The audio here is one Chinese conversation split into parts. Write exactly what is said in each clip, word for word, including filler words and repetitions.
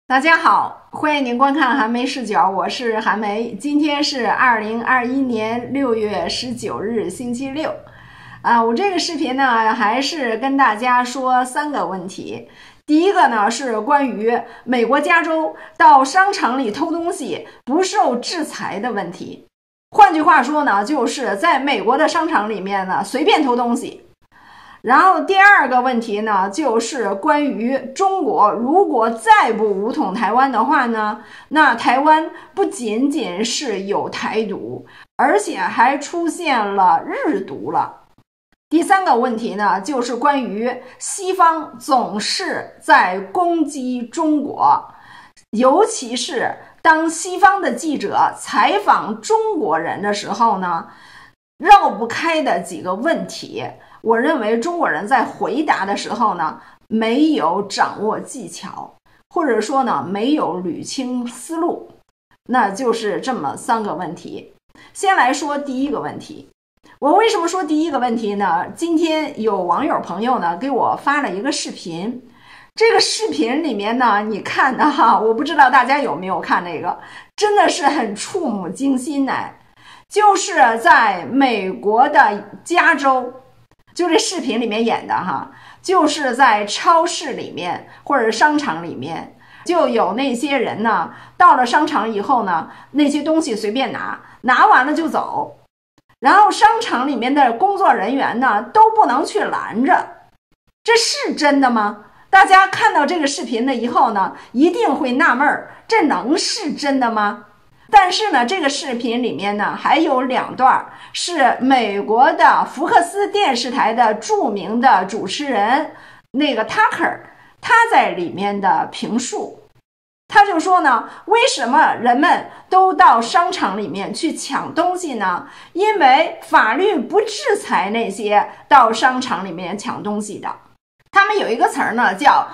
大家好，欢迎您观看韩梅视角，我是韩梅。今天是二零二一年六月十九日，星期六。啊，我这个视频呢，还是跟大家说三个问题。第一个呢，是关于美国加州到商场里偷东西不受制裁的问题。换句话说呢，就是在美国的商场里面呢，随便偷东西。然后第二个问题呢，就是关于中国如果再不武统台湾的话呢，那台湾不仅仅是有台独，而且还出现了日独了。第三个问题呢，就是关于西方总是在攻击中国，尤其是当西方的记者采访中国人的时候呢，绕不开的几个问题。我认为中国人在回答的时候呢，没有掌握技巧，或者说呢，没有捋清思路，那就是这么三个问题。先来说第一个问题。我为什么说第一个问题呢？今天有网友朋友呢给我发了一个视频，这个视频里面呢，你看的哈，我不知道大家有没有看那个，真的是很触目惊心哎，就是在美国的加州。就这视频里面演的哈，就是在超市里面或者商场里面，就有那些人呢，到了商场以后呢，那些东西随便拿，拿完了就走，然后商场里面的工作人员呢都不能去拦着，这是真的吗？大家看到这个视频的以后呢，一定会纳闷儿，这能是真的吗？但是呢，这个视频里面呢还有两段是美国的福克斯电视台的著名的主持人那个 Tucker 他在里面的评述。他就说呢，为什么人们都到商场里面去抢东西呢？因为法律不制裁那些到商场里面抢东西的。他们有一个词儿呢叫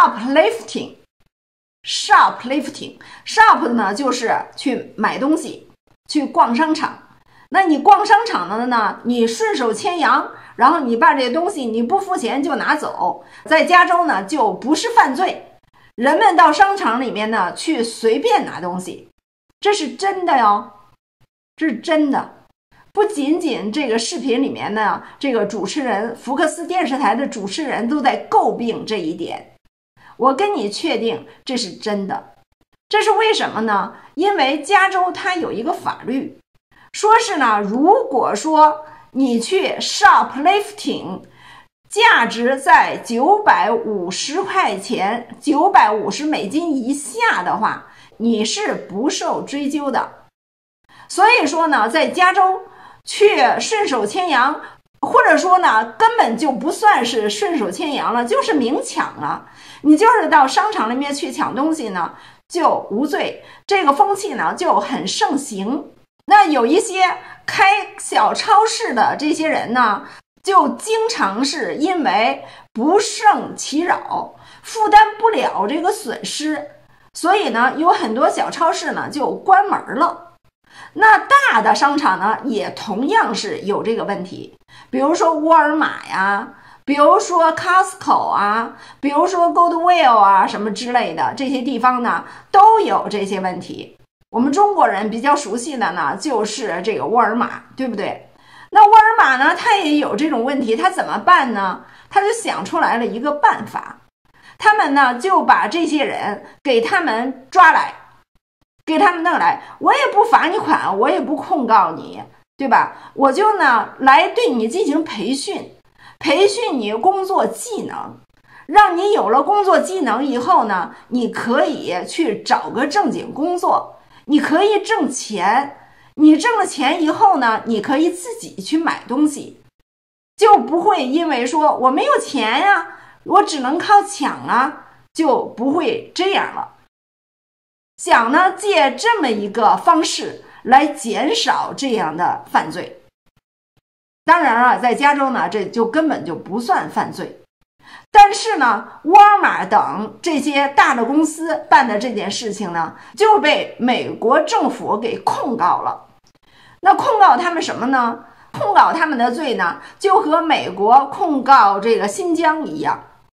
shoplifting。shoplifting shop 呢就是去买东西，去逛商场。那你逛商场的呢，你顺手牵羊，然后你把这些东西你不付钱就拿走，在加州呢就不是犯罪。人们到商场里面呢去随便拿东西，这是真的哟，这是真的。不仅仅这个视频里面呢，这个主持人福克斯电视台的主持人都在诟病这一点，我跟你确定这是真的。这是为什么呢？因为加州它有一个法律，说是呢，如果说你去 shoplifting 价值在九百五十块钱九百五十美金以下的话，你是不受追究的。所以说呢，在加州去顺手牵羊，或者说呢，根本就不算是顺手牵羊了，就是明抢了。你就是到商场里面去抢东西呢，就无罪。这个风气呢就很盛行。那有一些开小超市的这些人呢，就经常是因为不胜其扰，负担不了这个损失，所以呢，有很多小超市呢就关门了。那大的商场呢，也同样是有这个问题，比如说沃尔玛呀，比如说 Costco 啊，比如说 Goodwill 啊，什么之类的，这些地方呢都有这些问题。我们中国人比较熟悉的呢，就是这个沃尔玛，对不对？那沃尔玛呢，它也有这种问题，它怎么办呢？他就想出来了一个办法，他们呢就把这些人给他们抓来，给他们弄来，我也不罚你款，我也不控告你，对吧？我就呢来对你进行培训，培训你工作技能，让你有了工作技能以后呢，你可以去找个正经工作，你可以挣钱，你挣了钱以后呢，你可以自己去买东西，就不会因为说我没有钱呀，我只能靠抢啊，就不会这样了。想呢，借这么一个方式来减少这样的犯罪。当然了，在加州呢，这就根本就不算犯罪。但是呢，沃尔玛等这些大的公司办的这件事情呢，就被美国政府给控告了。那控告他们什么呢？控告他们的罪呢，就和美国控告这个新疆一样。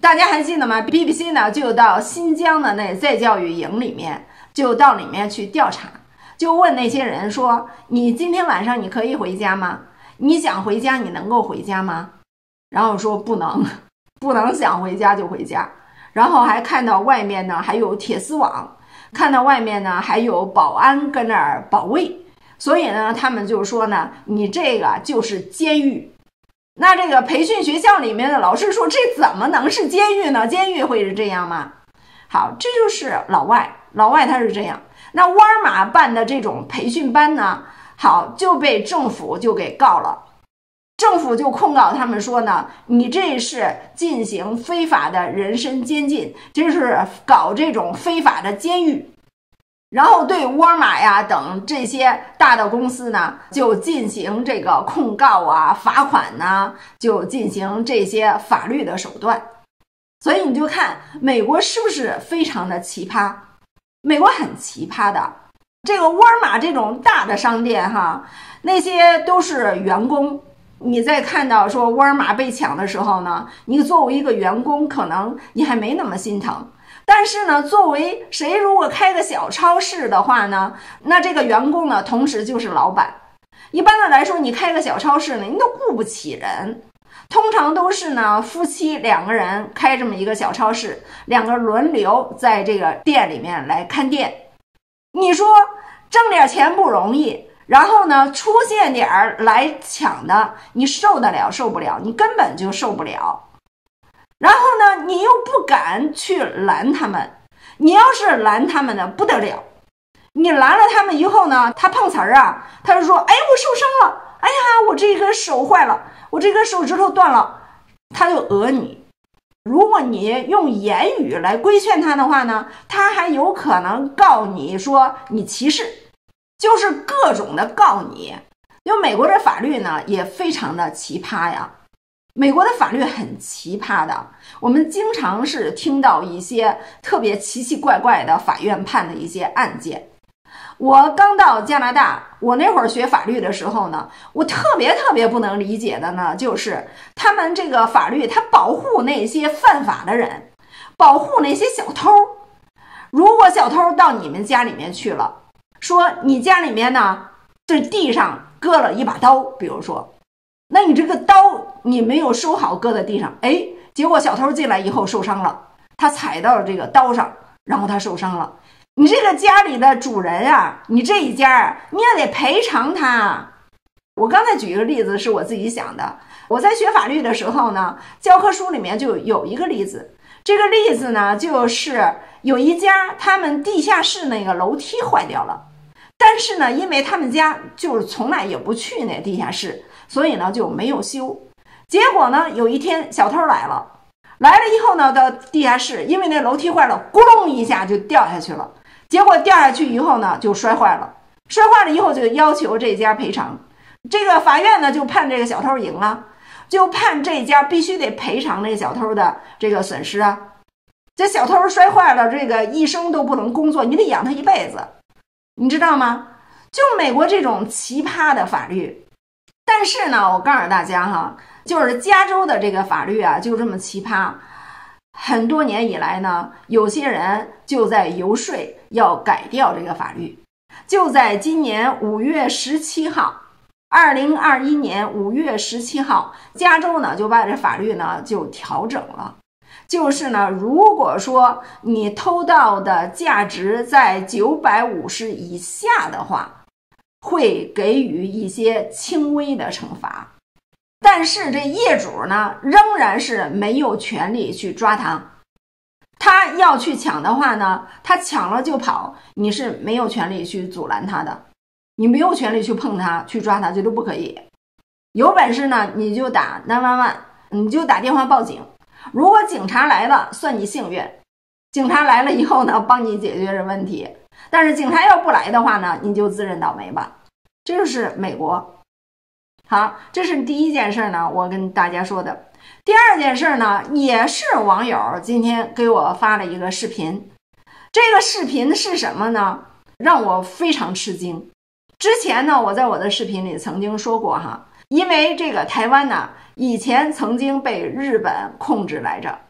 大家还记得吗 ？B B C 呢就到新疆的那再教育营里面，就到里面去调查，就问那些人说：“你今天晚上你可以回家吗？你想回家，你能够回家吗？”然后说不能，不能想回家就回家。然后还看到外面呢还有铁丝网，看到外面呢还有保安跟那儿保卫。所以呢，他们就说呢，你这个就是监狱。那这个培训学校里面的老师说，这怎么能是监狱呢？监狱会是这样吗？好，这就是老外，老外他是这样。那沃尔玛办的这种培训班呢，好，就被政府就给告了。政府就控告他们说呢，你这是进行非法的人身监禁，这是搞这种非法的监狱。然后对沃尔玛呀等这些大的公司呢，就进行这个控告啊、罚款呢，就进行这些法律的手段。所以你就看美国是不是非常的奇葩？美国很奇葩的，这个沃尔玛这种大的商店哈，那些都是员工。你在看到说沃尔玛被抢的时候呢，你作为一个员工，可能你还没那么心疼。但是呢，作为谁如果开个小超市的话呢，那这个员工呢，同时就是老板。一般的来说，你开个小超市呢，你都雇不起人。通常都是呢，夫妻两个人开这么一个小超市，两个轮流在这个店里面来看店。你说挣点钱不容易，然后呢，出现点儿来抢的，你受得了受不了？你根本就受不了。然后呢，你又不敢去拦他们，你要是拦他们呢，不得了。你拦了他们以后呢，他碰瓷儿啊，他就说：“哎，我受伤了，哎呀，我这个手坏了，我这个手指头断了。”他就讹你。如果你用言语来规劝他的话呢，他还有可能告你说你歧视，就是各种的告你。因为美国的法律呢也非常的奇葩呀。美国的法律很奇葩的，我们经常是听到一些特别奇奇怪怪的法院判的一些案件。我刚到加拿大，我那会儿学法律的时候呢，我特别特别不能理解的呢，就是他们这个法律它保护那些犯法的人，保护那些小偷。如果小偷到你们家里面去了，说你家里面呢这地上搁了一把刀，比如说，那你这个刀你没有收好搁在地上，哎，结果小偷进来以后受伤了，他踩到了这个刀上，然后他受伤了。你这个家里的主人啊，你这一家啊，你也得赔偿他。我刚才举一个例子是我自己想的，我在学法律的时候呢，教科书里面就有一个例子，这个例子呢就是有一家他们地下室那个楼梯坏掉了，但是呢，因为他们家就是从来也不去那地下室，所以呢就没有修。结果呢，有一天小偷来了，来了以后呢，到地下室，因为那楼梯坏了，咕隆一下就掉下去了。结果掉下去以后呢，就摔坏了，摔坏了以后就要求这家赔偿。这个法院呢就判这个小偷赢了，就判这家必须得赔偿那个小偷的这个损失啊。这小偷摔坏了，这个一生都不能工作，你得养他一辈子，你知道吗？就美国这种奇葩的法律。但是呢，我告诉大家哈，就是加州的这个法律啊，就这么奇葩。很多年以来呢，有些人就在游说要改掉这个法律。就在今年五月十七号，二零二一年五月十七号，加州呢就把这法律呢就调整了。就是呢，如果说你偷盗的价值在九百五十以下的话，会给予一些轻微的惩罚。但是这业主呢，仍然是没有权利去抓他。他要去抢的话呢，他抢了就跑，你是没有权利去阻拦他的，你没有权利去碰他，去抓他，这都不可以。有本事呢，你就打九一一，你就打电话报警。如果警察来了，算你幸运。警察来了以后呢，帮你解决这问题。但是警察要不来的话呢，你就自认倒霉吧。这就是美国。好，这是第一件事呢，我跟大家说的。第二件事呢，也是网友今天给我发了一个视频。这个视频是什么呢？让我非常吃惊。之前呢，我在我的视频里曾经说过哈，因为这个台湾呢，以前曾经被日本控制来着。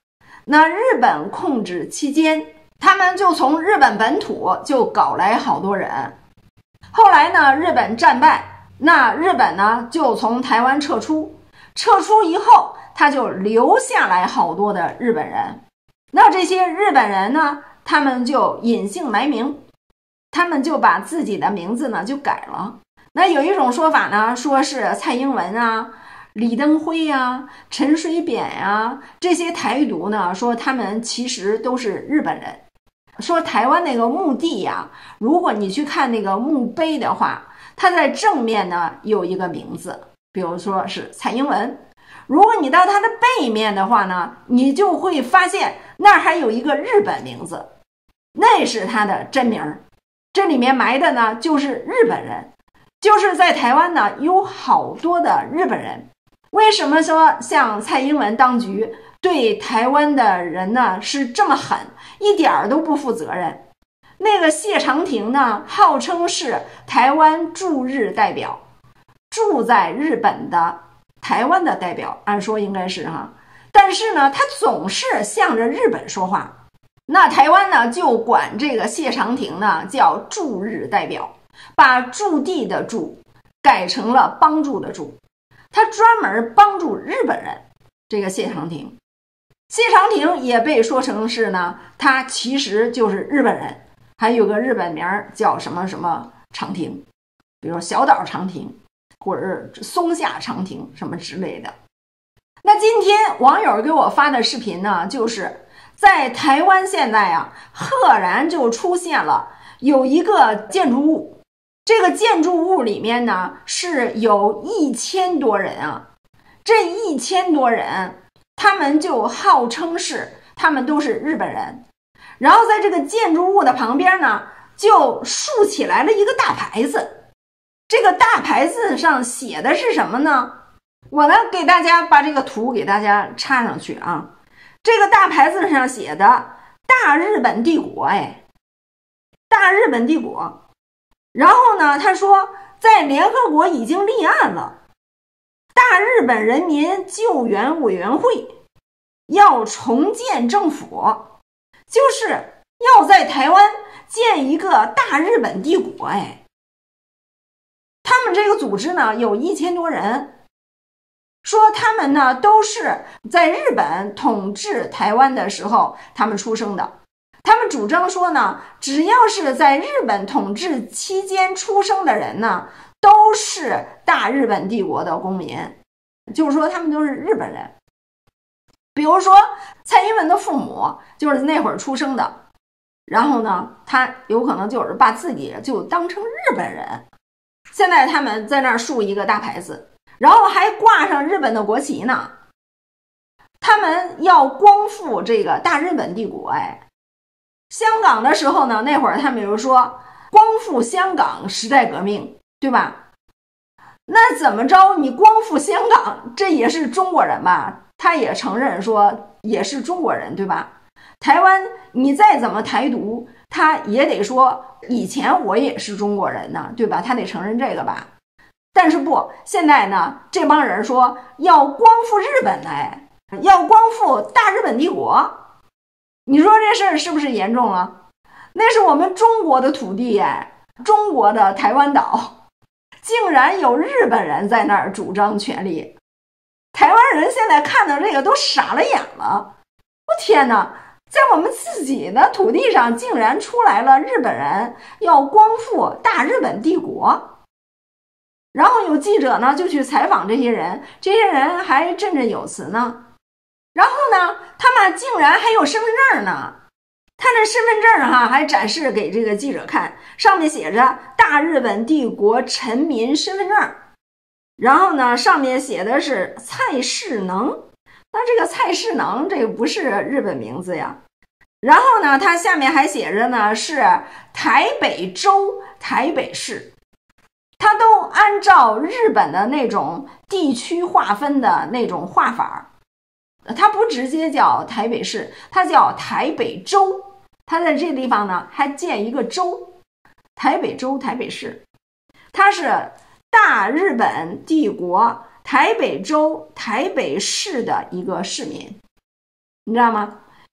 那日本控制期间，他们就从日本本土就搞来好多人。后来呢，日本战败，那日本呢就从台湾撤出，撤出以后，他就留下来好多的日本人。那这些日本人呢，他们就隐姓埋名，他们就把自己的名字呢就改了。那有一种说法呢，说是蔡英文啊、李登辉啊、陈水扁啊，这些台独呢，说他们其实都是日本人。说台湾那个墓地呀、啊，如果你去看那个墓碑的话，它在正面呢有一个名字，比如说是蔡英文。如果你到它的背面的话呢，你就会发现那儿还有一个日本名字，那是他的真名。这里面埋的呢就是日本人，就是在台湾呢有好多的日本人。为什么说像蔡英文当局对台湾的人呢是这么狠，一点都不负责任？那个谢长廷呢，号称是台湾驻日代表，住在日本的台湾的代表，按说应该是哈，但是呢，他总是向着日本说话。那台湾呢，就管这个谢长廷呢叫驻日代表，把驻地的驻改成了帮助的助，他专门帮助日本人。这个谢长廷，谢长廷也被说成是呢，他其实就是日本人，还有个日本名叫什么什么长廷，比如小岛长廷，或者是松下长廷什么之类的。那今天网友给我发的视频呢，就是在台湾现在啊，赫然就出现了有一个建筑物，这个建筑物里面呢是有一千多人啊，这一千多人他们就号称是他们都是日本人。然后在这个建筑物的旁边呢就竖起来了一个大牌子，这个大牌子上写的是什么呢？我呢给大家把这个图给大家插上去啊。这个大牌子上写的大日本帝国，哎，大日本帝国。然后呢他说在联合国已经立案了，大日本人民救援委员会要重建政府，就是要在台湾建一个大日本帝国。哎，他们这个组织呢有一千多人，说他们呢都是在日本统治台湾的时候他们出生的。他们主张说呢，只要是在日本统治期间出生的人呢，都是大日本帝国的公民，就是说他们都是日本人。比如说蔡英文的父母就是那会儿出生的，然后呢他有可能就是把自己就当成日本人。现在他们在那儿竖一个大牌子，然后还挂上日本的国旗呢，他们要光复这个大日本帝国。哎，香港的时候呢，那会儿他们有说光复香港时代革命，对吧？那怎么着你光复香港，这也是中国人吧，他也承认说也是中国人，对吧？台湾你再怎么台独，他也得说以前我也是中国人呢，对吧？他得承认这个吧。但是不，现在呢这帮人说要光复日本，来要光复大日本帝国，你说这事儿是不是严重了？那是我们中国的土地，哎，中国的台湾岛，竟然有日本人在那儿主张权利。台湾人现在看到这个都傻了眼了，我天哪，在我们自己的土地上竟然出来了日本人要光复大日本帝国。然后有记者呢就去采访这些人，这些人还振振有词呢。然后呢他们竟然还有身份证呢，他这身份证哈还展示给这个记者看，上面写着大日本帝国臣民身份证，然后呢上面写的是蔡世能，那这个蔡世能这个不是日本名字呀。然后呢它下面还写着呢是台北州台北市，它都按照日本的那种地区划分的那种划法，它不直接叫台北市，它叫台北州。它在这个地方呢还建一个州，台北州台北市，它是大日本帝国台北州台北市的一个市民，你知道吗？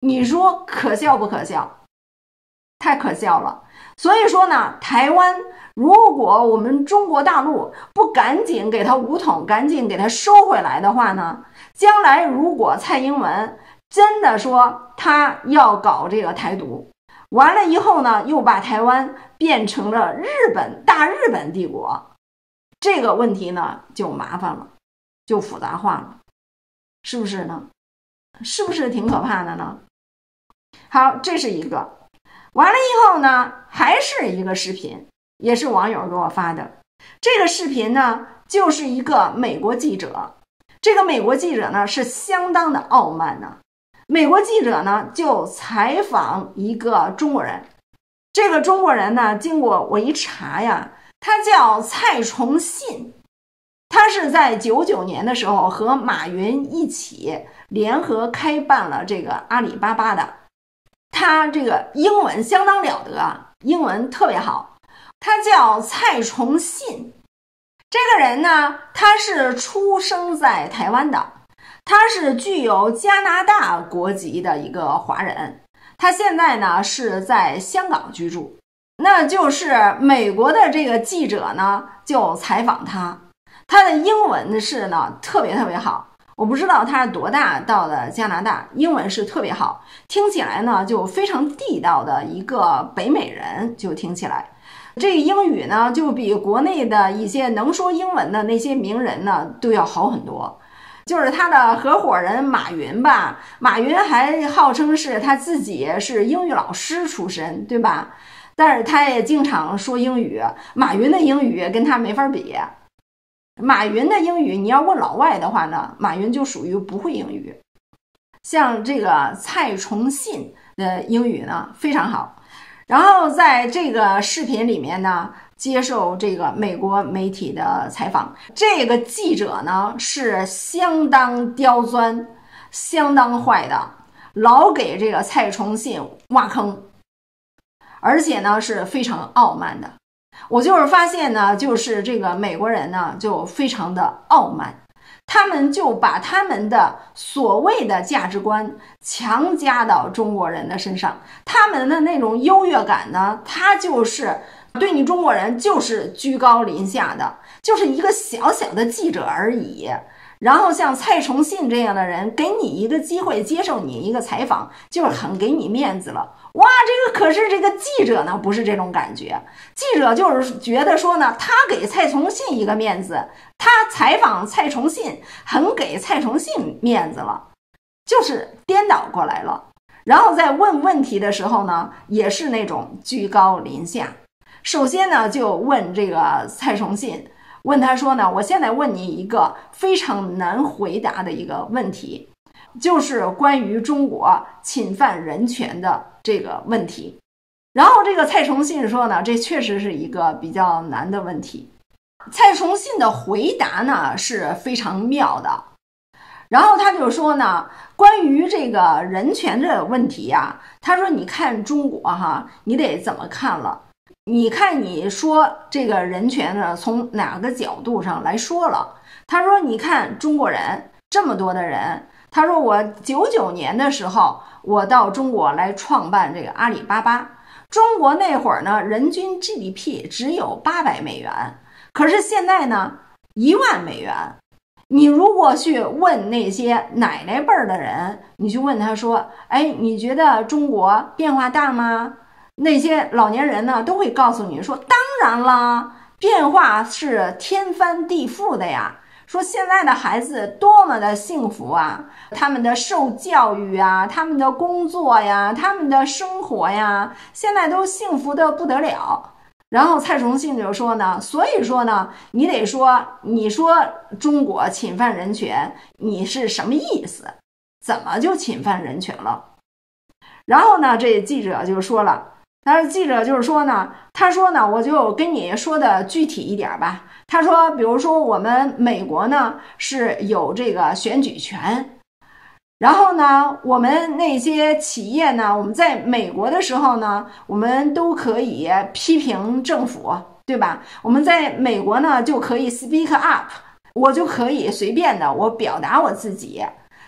你说可笑不可笑？太可笑了。所以说呢，台湾如果我们中国大陆不赶紧给它武统，赶紧给它收回来的话呢，将来如果蔡英文真的说他要搞这个台独，完了以后呢，又把台湾变成了日本大日本帝国，这个问题呢就麻烦了，就复杂化了，是不是呢？是不是挺可怕的呢？好，这是一个。完了以后呢，还是一个视频，也是网友给我发的。这个视频呢，就是一个美国记者。这个美国记者呢，是相当的傲慢呢。美国记者呢，就采访一个中国人。这个中国人呢，经过我一查呀，他叫蔡崇信。他是在九九年的时候和马云一起联合开办了这个阿里巴巴的。他这个英文相当了得，英文特别好。他叫蔡崇信。这个人呢，他是出生在台湾的，他是具有加拿大国籍的一个华人。他现在呢是在香港居住。那就是美国的这个记者呢就采访他，他的英文是呢特别特别好。我不知道他是多大到了加拿大，英文是特别好，听起来呢就非常地道的一个北美人，就听起来这个英语呢就比国内的一些能说英文的那些名人呢都要好很多。就是他的合伙人马云吧，马云还号称是他自己是英语老师出身，对吧？但是他也经常说英语，马云的英语跟他没法比。马云的英语你要问老外的话呢，马云就属于不会英语。像这个蔡崇信的英语呢非常好。然后在这个视频里面呢，接受这个美国媒体的采访，这个记者呢是相当刁钻，相当坏的，老给这个蔡崇信挖坑，而且呢是非常傲慢的。我就是发现呢，就是这个美国人呢就非常的傲慢，他们就把他们的所谓的价值观强加到中国人的身上，他们的那种优越感呢，他就是对你中国人就是居高临下的，就是一个小小的记者而已。然后像蔡崇信这样的人，给你一个机会接受你一个采访，就是很给你面子了。哇，这个可是这个记者呢不是这种感觉，记者就是觉得说呢，他给蔡崇信一个面子，他采访蔡崇信很给蔡崇信面子了，就是颠倒过来了。然后在问问题的时候呢，也是那种居高临下。首先呢就问这个蔡崇信，问他说呢，我现在问你一个非常难回答的一个问题，就是关于中国侵犯人权的这个问题。然后这个蔡崇信说呢，这确实是一个比较难的问题。蔡崇信的回答呢是非常妙的。然后他就说呢，关于这个人权的问题呀，他说你看中国哈，你得怎么看了？你看你说这个人权呢从哪个角度上来说了？他说你看中国人这么多的人，他说我九九年的时候我到中国来创办这个阿里巴巴，中国那会儿呢人均 G D P 只有八百美元，可是现在呢一万美元。你如果去问那些奶奶辈儿的人，你去问他说，哎，你觉得中国变化大吗？那些老年人呢都会告诉你说，当然啦，变化是天翻地覆的呀。说现在的孩子多么的幸福啊，他们的受教育啊，他们的工作呀，他们的生活呀，现在都幸福的不得了。然后蔡崇信就说呢，所以说呢，你得说，你说中国侵犯人权，你是什么意思？怎么就侵犯人权了？然后呢，这记者就说了，他说记者就是说呢，他说呢，我就跟你说的具体一点吧。他说，比如说我们美国呢是有这个选举权。然后呢，我们那些企业呢，我们在美国的时候呢，我们都可以批评政府，对吧？我们在美国呢就可以 speak up， 我就可以随便的我表达我自己。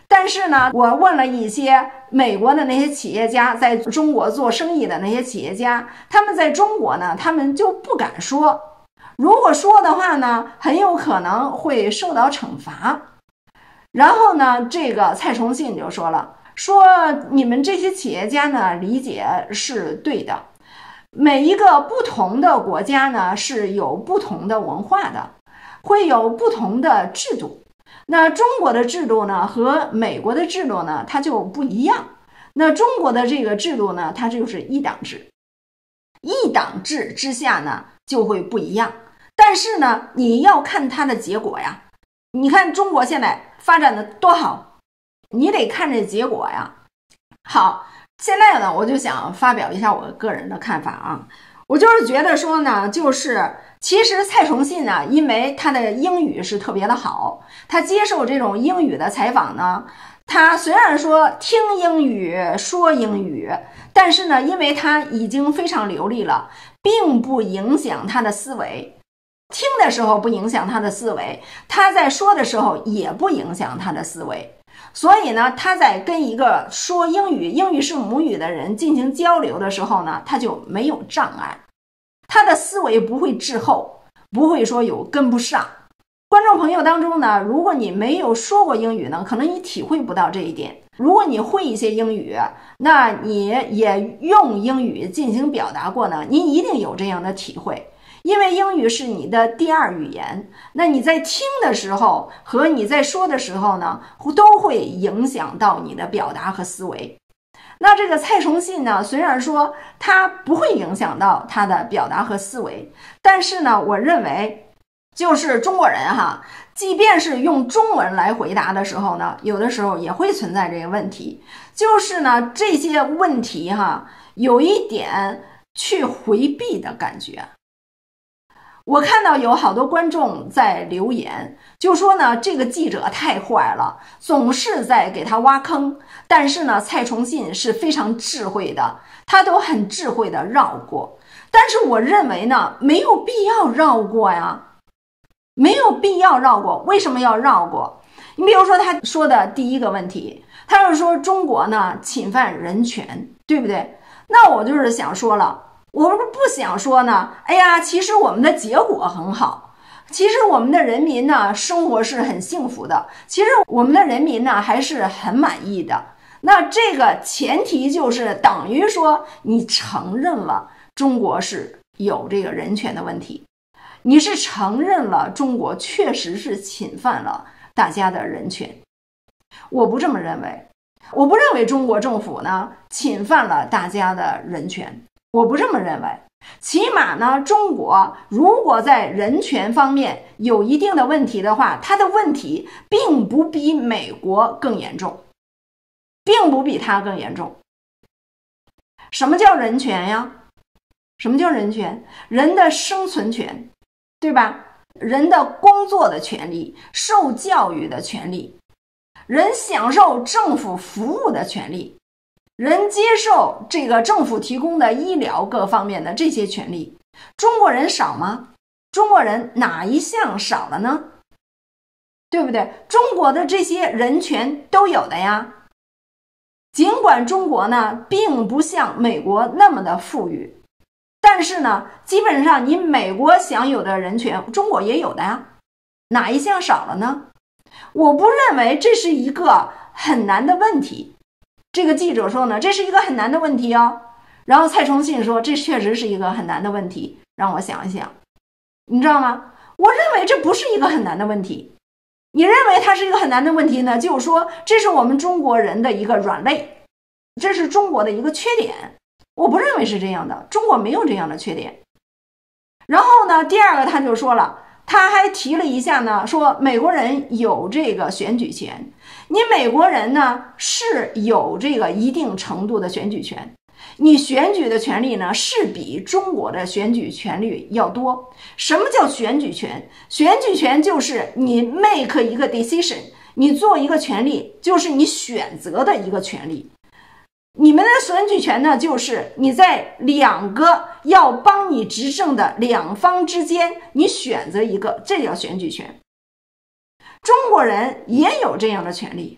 但是呢，我问了一些美国的那些企业家，在中国做生意的那些企业家，他们在中国呢，他们就不敢说。如果说的话呢，很有可能会受到惩罚。然后呢，这个蔡崇信就说了，说你们这些企业家呢，理解是对的。每一个不同的国家呢，是有不同的文化的，会有不同的制度。那中国的制度呢，和美国的制度呢，它就不一样。那中国的这个制度呢，它就是一党制，一党制之下呢，就会不一样。但是呢，你要看它的结果呀。你看中国现在发展的多好，你得看这结果呀。好，现在呢，我就想发表一下我个人的看法啊。我就是觉得说呢，就是其实蔡崇信呢，因为他的英语是特别的好，他接受这种英语的采访呢，他虽然说听英语说英语，但是呢，因为他已经非常流利了，并不影响他的思维。听的时候不影响他的思维，他在说的时候也不影响他的思维。所以呢，他在跟一个说英语、英语是母语的人进行交流的时候呢，他就没有障碍，他的思维不会滞后，不会说有跟不上。观众朋友当中呢，如果你没有说过英语呢，可能你体会不到这一点。如果你会一些英语，那你也用英语进行表达过呢，你一定有这样的体会。因为英语是你的第二语言，那你在听的时候和你在说的时候呢，都会影响到你的表达和思维。那这个蔡崇信呢，虽然说他不会影响到他的表达和思维，但是呢，我认为就是中国人哈，即便是用中文来回答的时候呢，有的时候也会存在这个问题，就是呢，这些问题哈，有一点去回避的感觉。我看到有好多观众在留言，就说呢，这个记者太坏了，总是在给他挖坑。但是呢，蔡崇信是非常智慧的，他都很智慧的绕过。但是我认为呢，没有必要绕过呀，没有必要绕过。为什么要绕过？你比如说他说的第一个问题，他是说中国呢侵犯人权，对不对？那我就是想说了，我们不想说呢，哎呀，其实我们的结果很好，其实我们的人民呢生活是很幸福的，其实我们的人民呢还是很满意的。那这个前提就是等于说你承认了中国是有这个人权的问题，你是承认了中国确实是侵犯了大家的人权。我不这么认为，我不认为中国政府呢侵犯了大家的人权，我不这么认为。起码呢，中国如果在人权方面有一定的问题的话，它的问题并不比美国更严重，并不比它更严重。什么叫人权呀？什么叫人权？人的生存权，对吧？人的工作的权利，受教育的权利，人享受政府服务的权利，人接受这个政府提供的医疗各方面的这些权利。中国人少吗？中国人哪一项少了呢？对不对？中国的这些人权都有的呀。尽管中国呢并不像美国那么的富裕，但是呢基本上你美国享有的人权中国也有的呀，哪一项少了呢？我不认为这是一个很难的问题。这个记者说呢，这是一个很难的问题哦。然后蔡崇信说，这确实是一个很难的问题，让我想一想。你知道吗？我认为这不是一个很难的问题。你认为它是一个很难的问题呢，就是说这是我们中国人的一个软肋，这是中国的一个缺点。我不认为是这样的，中国没有这样的缺点。然后呢，第二个他就说了，他还提了一下呢，说美国人有这个选举权，你美国人呢是有这个一定程度的选举权，你选举的权利呢是比中国的选举权利要多。什么叫选举权？选举权就是你 make 一个 decision， 你做一个权利，就是你选择的一个权利。你们的选举权呢，就是你在两个要帮你执政的两方之间，你选择一个，这叫选举权。中国人也有这样的权利，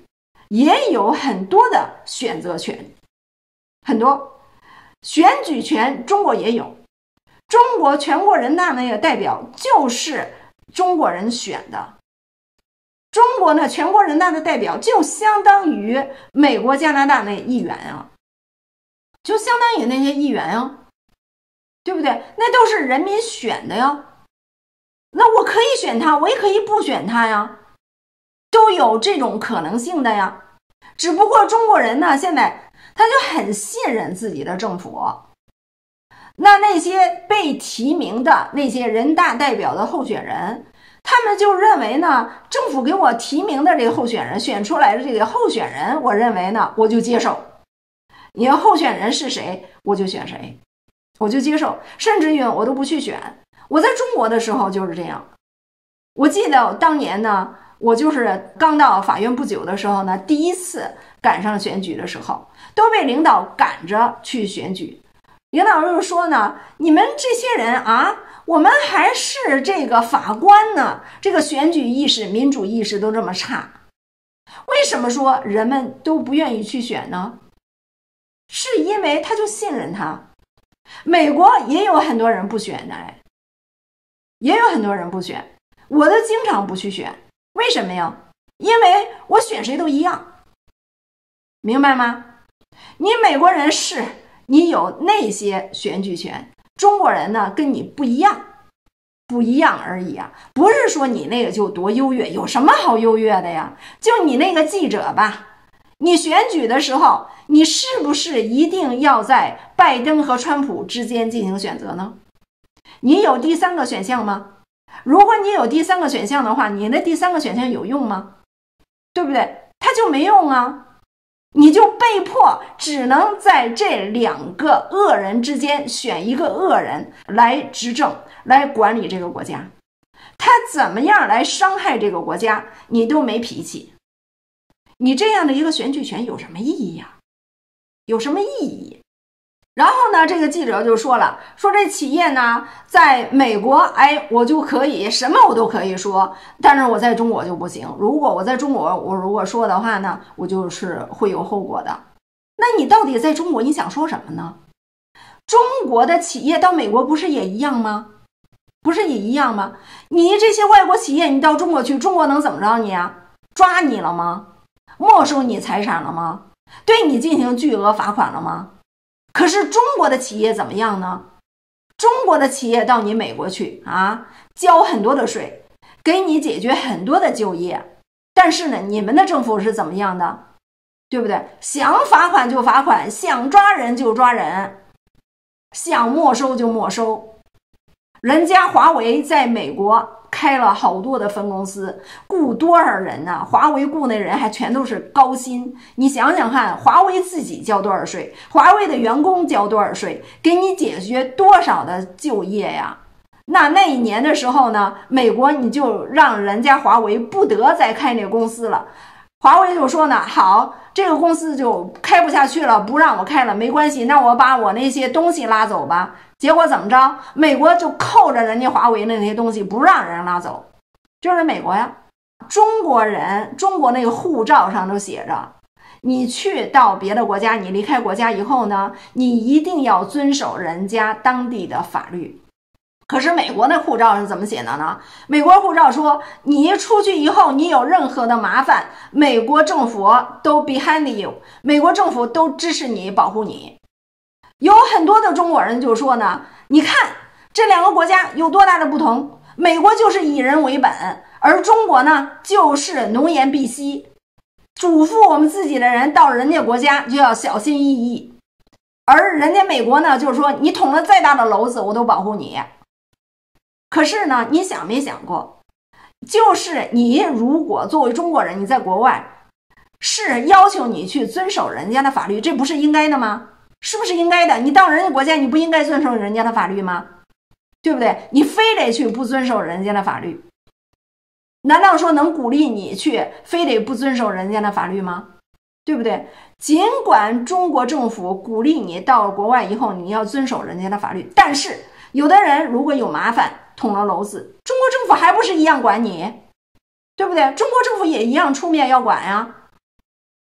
也有很多的选择权，很多选举权中国也有。中国全国人大那个代表就是中国人选的，中国呢全国人大的代表就相当于美国、加拿大那议员啊，就相当于那些议员啊，对不对？那都是人民选的呀。那我可以选他，我也可以不选他呀，都有这种可能性的呀。只不过中国人呢，现在他就很信任自己的政府。那那些被提名的那些人大代表的候选人，他们就认为呢，政府给我提名的这个候选人，选出来的这个候选人，我认为呢，我就接受。你的候选人是谁，我就选谁，我就接受，甚至于我都不去选。我在中国的时候就是这样。我记得当年呢，我就是刚到法院不久的时候呢，第一次赶上选举的时候，都被领导赶着去选举。领导就说呢，你们这些人啊，我们还是这个法官呢，这个选举意识、民主意识都这么差，为什么说人们都不愿意去选呢？是因为他就信任他。美国也有很多人不选的，哎，也有很多人不选，我都经常不去选。为什么呀？因为我选谁都一样，明白吗？你美国人是你有那些选举权，中国人呢跟你不一样，不一样而已啊，不是说你那个就多优越，有什么好优越的呀？就你那个记者吧，你选举的时候，你是不是一定要在拜登和川普之间进行选择呢？你有第三个选项吗？如果你有第三个选项的话，你的第三个选项有用吗？对不对？它就没用啊。你就被迫只能在这两个恶人之间选一个恶人来执政，来管理这个国家。他怎么样来伤害这个国家，你都没脾气。你这样的一个选举权有什么意义呀？有什么意义？然后呢，这个记者就说了，说这企业呢，在美国，哎，我就可以什么我都可以说，但是我在中国就不行。如果我在中国，我如果说的话呢，我就是会有后果的。那你到底在中国你想说什么呢？中国的企业到美国不是也一样吗？不是也一样吗？你这些外国企业，你到中国去，中国能怎么着你啊？抓你了吗？没收你财产了吗？对你进行巨额罚款了吗？可是中国的企业怎么样呢？中国的企业到你美国去啊，交很多的税，给你解决很多的就业，但是呢，你们的政府是怎么样的？对不对？想罚款就罚款，想抓人就抓人，想没收就没收。人家华为在美国开了好多的分公司，雇多少人呢、啊？华为雇那人还全都是高薪。你想想看，华为自己交多少税，华为的员工交多少税，给你解决多少的就业呀？那那一年的时候呢，美国你就让人家华为不得再开那公司了。华为就说呢，好，这个公司就开不下去了，不让我开了，没关系，那我把我那些东西拉走吧。结果怎么着？美国就扣着人家华为的那些东西，不让人拉走。就是美国呀，中国人，中国那个护照上都写着，你去到别的国家，你离开国家以后呢，你一定要遵守人家当地的法律。可是美国的护照是怎么写的呢？美国护照说，你出去以后，你有任何的麻烦，美国政府都 behind you， 美国政府都支持你，保护你。有很多的中国人就说呢，你看这两个国家有多大的不同，美国就是以人为本，而中国呢就是农言必息，嘱咐我们自己的人到人家国家就要小心翼翼，而人家美国呢就是说，你捅了再大的篓子我都保护你。可是呢，你想没想过，就是你如果作为中国人，你在国外是要求你去遵守人家的法律，这不是应该的吗？是不是应该的？你到人家国家，你不应该遵守人家的法律吗？对不对？你非得去不遵守人家的法律，难道说能鼓励你去非得不遵守人家的法律吗？对不对？尽管中国政府鼓励你到国外以后你要遵守人家的法律，但是有的人如果有麻烦捅了篓子，中国政府还不是一样管你，对不对？中国政府也一样出面要管呀。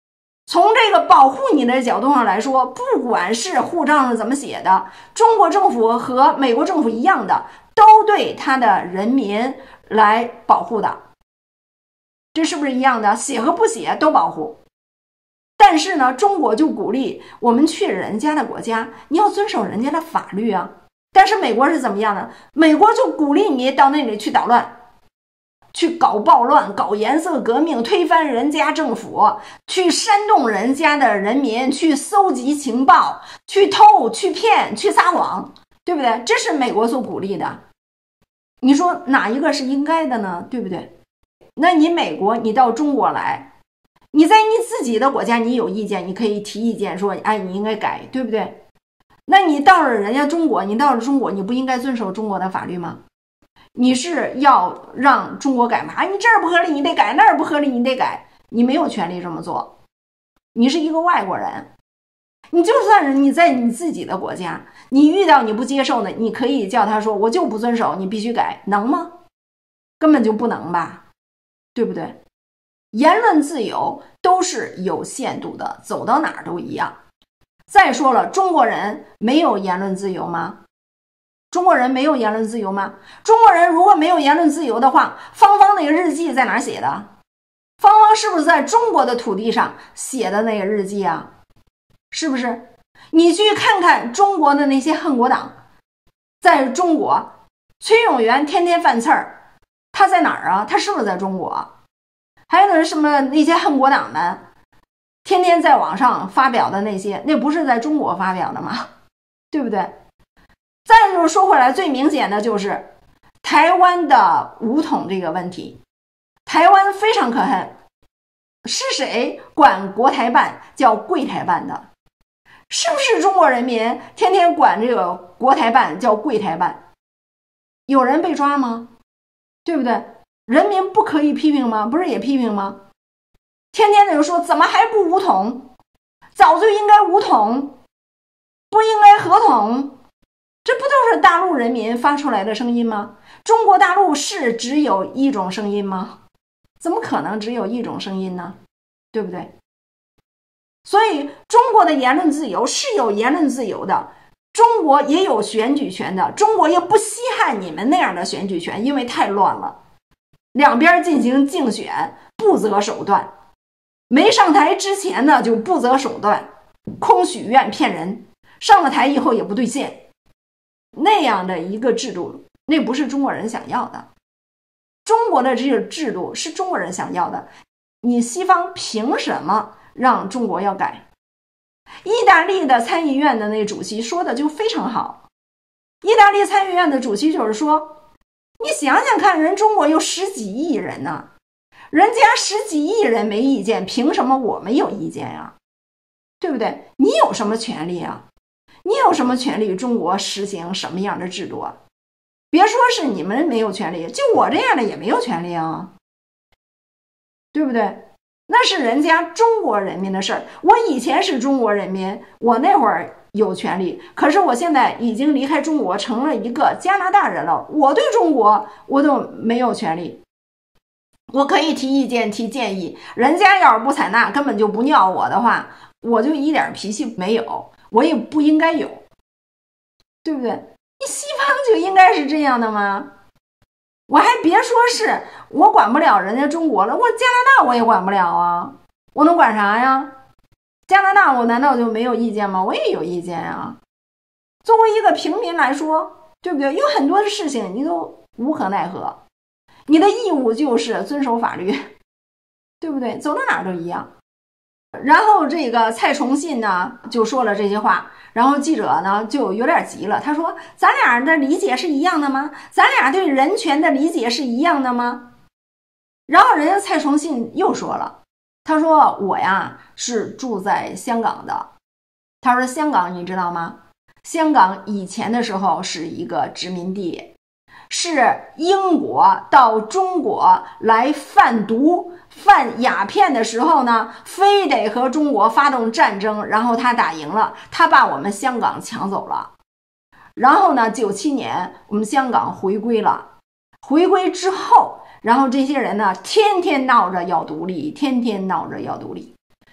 从这个保护你的角度上来说，不管是护照上怎么写的，中国政府和美国政府一样的，都对他的人民来保护的。这是不是一样的？写和不写都保护。但是呢，中国就鼓励我们去人家的国家，你要遵守人家的法律啊。但是美国是怎么样的？美国就鼓励你到那里去捣乱，去搞暴乱，搞颜色革命，推翻人家政府，去煽动人家的人民，去搜集情报，去偷，去骗，去撒谎，对不对？这是美国所鼓励的。你说哪一个是应该的呢？对不对？那你美国，你到中国来，你在你自己的国家你有意见，你可以提意见说，哎，你应该改，对不对？那你到了人家中国，你到了中国，你不应该遵守中国的法律吗？你是要让中国改吗？啊，你这儿不合理你得改，那儿不合理你得改，你没有权利这么做。你是一个外国人，你就算是你在你自己的国家，你遇到你不接受的，你可以叫他说我就不遵守，你必须改，能吗？根本就不能吧，对不对？言论自由都是有限度的，走到哪儿都一样。再说了，中国人没有言论自由吗？中国人没有言论自由吗？中国人如果没有言论自由的话，芳芳那个日记在哪儿写的？芳芳是不是在中国的土地上写的那个日记啊？是不是？你去看看中国的那些恨国党，在中国，崔永元天天犯刺儿，他在哪儿啊？他是不是在中国？还有那什么那些恨国党们天天在网上发表的那些，那不是在中国发表的吗？对不对？再就是说回来，最明显的就是台湾的武统这个问题。台湾非常可恨，是谁管国台办叫柜台办的？是不是中国人民天天管这个国台办叫柜台办？有人被抓吗？对不对？人民不可以批评吗？不是也批评吗？天天的就说怎么还不武统？早就应该武统，不应该合统。这不都是大陆人民发出来的声音吗？中国大陆是只有一种声音吗？怎么可能只有一种声音呢？对不对？所以中国的言论自由是有言论自由的，中国也有选举权的，中国也不稀罕你们那样的选举权，因为太乱了，两边进行竞选不择手段，没上台之前呢就不择手段，空许愿骗人，上了台以后也不兑现，那样的一个制度，那不是中国人想要的。中国的这个制度是中国人想要的，你西方凭什么让中国要改？意大利的参议院的那主席说的就非常好，意大利参议院的主席就是说，你想想看，人中国有十几亿人呢、啊，人家十几亿人没意见，凭什么我们有意见啊？对不对？你有什么权利啊？你有什么权利中国实行什么样的制度啊？别说是你们没有权利，就我这样的也没有权利啊，对不对？那是人家中国人民的事儿。我以前是中国人民，我那会儿有权利，可是我现在已经离开中国，成了一个加拿大人了，我对中国我都没有权利。我可以提意见提建议，人家要是不采纳，根本就不尿我的话，我就一点脾气没有，我也不应该有，对不对？你西方就应该是这样的吗？我还别说是我管不了人家中国了，我加拿大我也管不了啊，我能管啥呀？加拿大我难道就没有意见吗？我也有意见啊。作为一个平民来说，对不对？有很多的事情你都无可奈何，你的义务就是遵守法律，对不对？走到哪儿都一样。然后这个蔡崇信呢就说了这些话，然后记者呢就有点急了，他说咱俩的理解是一样的吗？咱俩对人权的理解是一样的吗？然后人家蔡崇信又说了，他说我呀是住在香港的，他说香港你知道吗？香港以前的时候是一个殖民地，是英国到中国来贩毒贩鸦片的时候呢，非得和中国发动战争，然后他打赢了，他把我们香港抢走了。然后呢九七年我们香港回归了，回归之后，然后这些人呢天天闹着要独立，天天闹着要独立。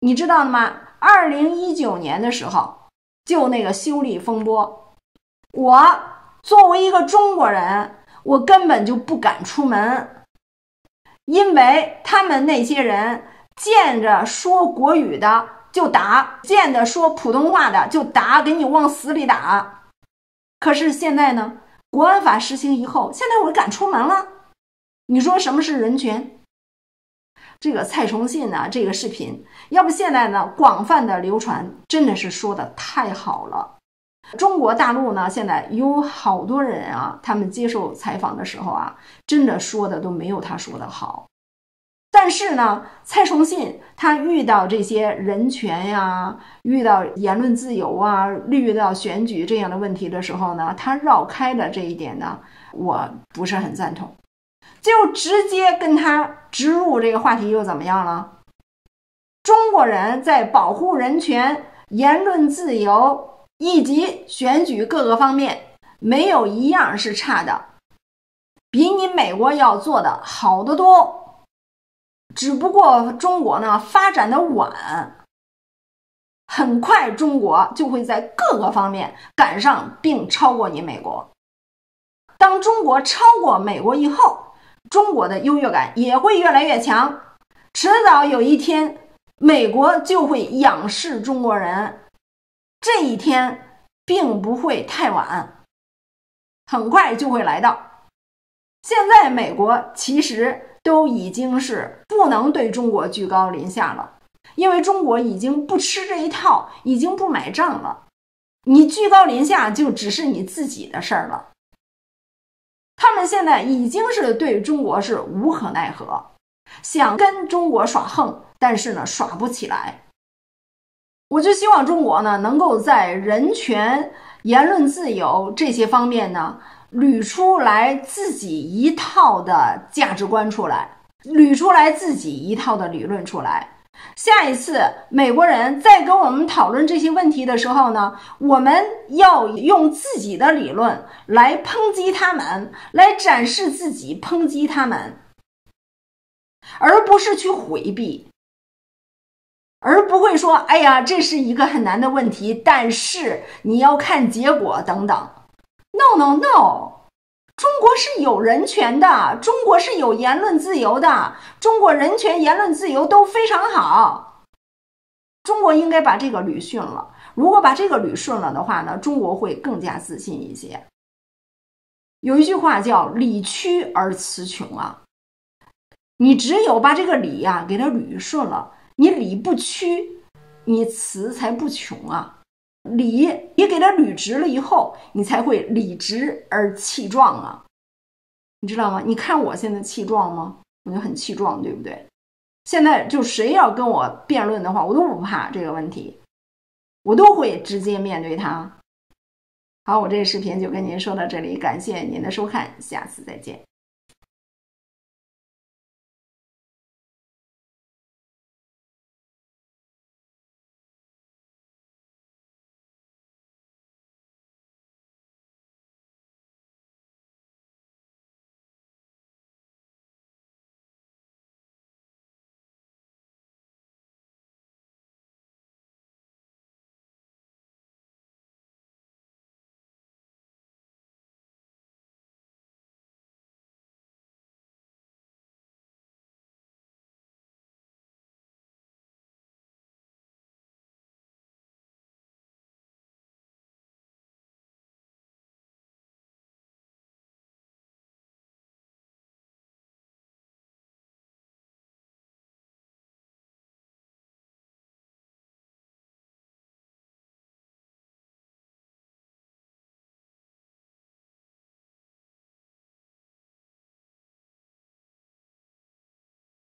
你知道了吗？二零一九年的时候，就那个修例风波，我作为一个中国人，我根本就不敢出门，因为他们那些人见着说国语的就打，见着说普通话的就打，给你往死里打。可是现在呢，国安法实行以后，现在我敢出门了。你说什么是人权？这个蔡崇信呢，这个视频，要不现在呢广泛的流传，真的是说的太好了。中国大陆呢，现在有好多人啊，他们接受采访的时候啊，真的说的都没有他说的好。但是呢，蔡崇信他遇到这些人权呀，遇到言论自由啊，遇到选举这样的问题的时候呢，他绕开了这一点呢，我不是很赞同。就直接跟他植入这个话题又怎么样了？中国人在保护人权、言论自由以及选举各个方面，没有一样是差的，比你美国要做的好得多。只不过中国呢发展的晚，很快中国就会在各个方面赶上并超过你美国。当中国超过美国以后，中国的优越感也会越来越强，迟早有一天美国就会仰视中国人，这一天并不会太晚，很快就会来到。现在美国其实都已经是不能对中国居高临下了，因为中国已经不吃这一套，已经不买账了，你居高临下就只是你自己的事儿了。他们现在已经是对中国是无可奈何，想跟中国耍横，但是呢耍不起来。我就希望中国呢能够在人权、言论自由这些方面呢捋出来自己一套的价值观出来，捋出来自己一套的理论出来。下一次美国人再跟我们讨论这些问题的时候呢，我们要用自己的理论来抨击他们，来展示自己，抨击他们，而不是去回避，而不会说哎呀这是一个很难的问题，但是你要看结果等等。 No no no， 中国是有人权的，中国是有言论自由的，中国人权言论自由都非常好，中国应该把这个捋顺了。如果把这个捋顺了的话呢，中国会更加自信一些。有一句话叫理屈而词穷啊，你只有把这个理啊给它捋顺了，你理不屈，你词才不穷啊。理也给它捋直了以后，你才会理直而气壮啊，你知道吗？你看我现在气壮吗？我就很气壮，对不对？现在就谁要跟我辩论的话，我都不怕这个问题，我都会直接面对它。好，我这个视频就跟您说到这里，感谢您的收看，下次再见。